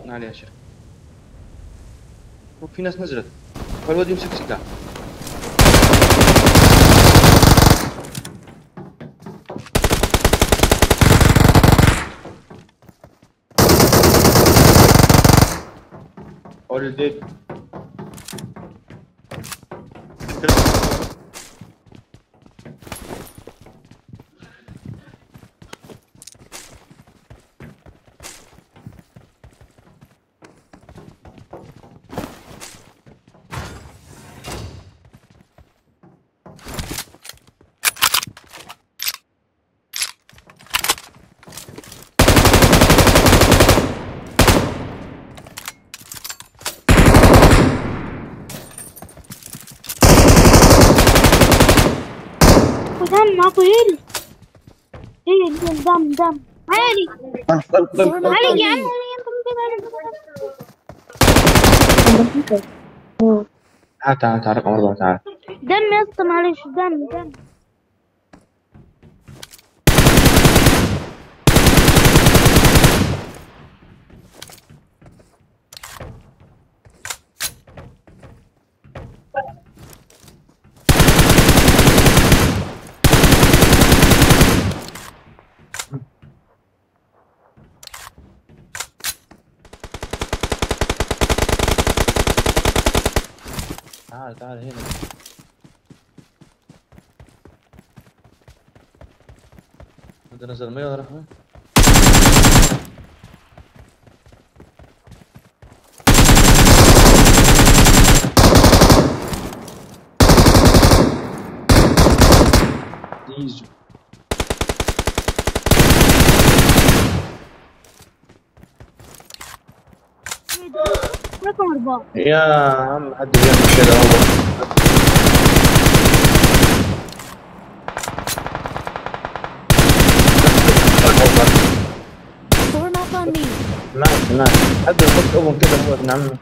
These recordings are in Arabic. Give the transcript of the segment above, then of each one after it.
عليها شركة. وفي ناس نزلت، والواد يمسك سلاح. All dead. دم ماكو هيل. هيل دم عالي عالي يا عم. تعال رقم 4 تعال. دم يا اسطى معلش دم. تعال هنا. انت نزل المية ولا رحمة؟ ايزو. رقم 4. يا عم حد بيعمل كده والله. Form up on me. نعم حد يحط اوبن كده هو ابن عمي.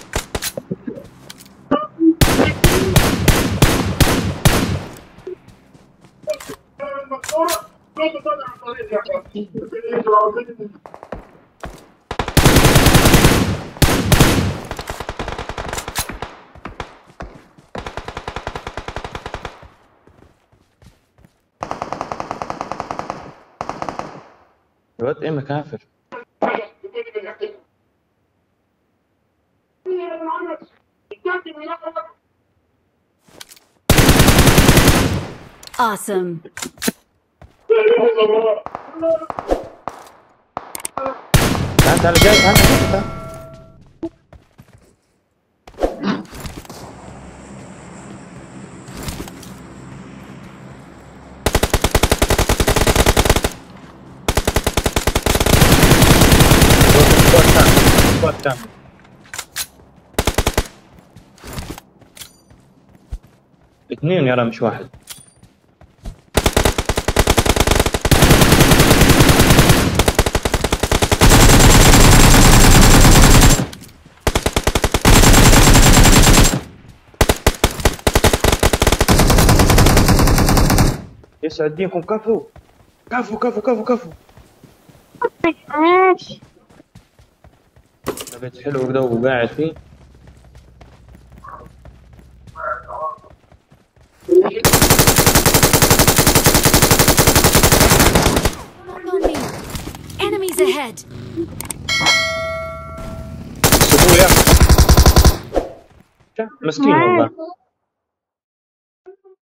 الواد ايه مكافر. Awesome. تعال جاي تعال. اثنين يرى مش واحد. يسعد دينكم. كفو. ماشي. بيت حلو كده وقاعد فيه. Enemies ahead. مسكين والله.